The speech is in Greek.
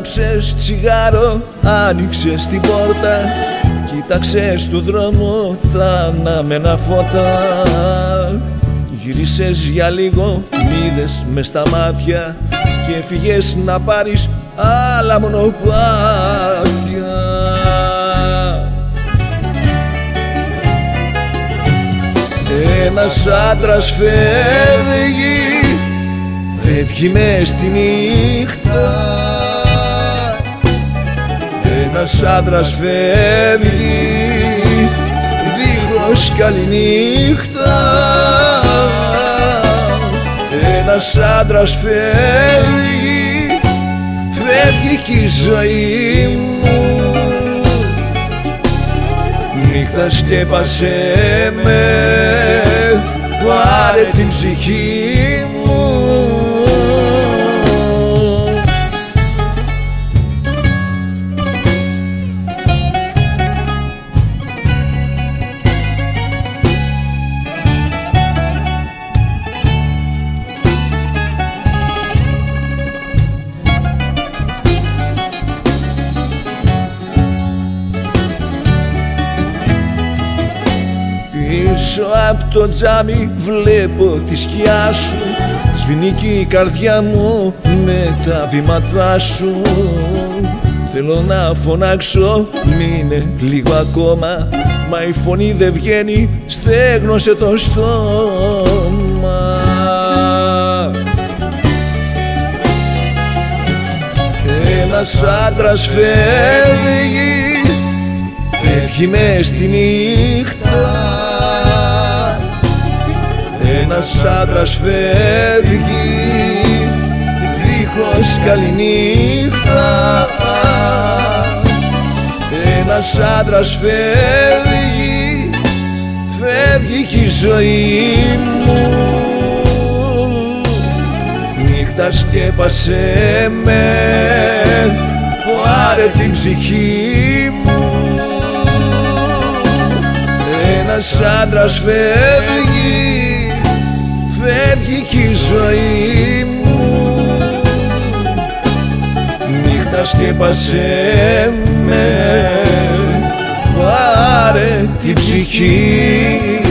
Άναψες τσιγάρο, άνοιξες την πόρτα, κοίταξες του δρόμου τα αναμένα φώτα. Γύρισες για λίγο, μ' μες στα μάτια και έφυγες να πάρεις άλλα μονοπάτια. Ένας άντρας φεύγει, φεύγει μες στη νύχτα. Ένας άντρας φεύγει, δίχως καληνύχτα. Ένας άντρας φεύγει, φεύγει κι η ζωή μου. Νύχτα σκέπασέ με, πάρε την ψυχή μου. Πίσω απ' το τζάμι βλέπω τη σκιά σου, σβήνει κι η καρδιά μου με τα βήματά σου. Θέλω να φωνάξω, μείνε λίγο ακόμα, μα η φωνή δεν βγαίνει, στέγνωσε το στόμα. Ένας άντρας φεύγει, φεύγει μες στη νύχτα. Ένας άντρας φεύγει, δίχως καληνύχτα. Ένας άντρας φεύγει, φεύγει κι η ζωή μου. Νύχτα σκέπασέ με, πάρε την ψυχή μου. Ένας άντρας φεύγει, φεύγει κι η ζωή μου. Νύχτα σκέπασέ με, πάρε την ψυχή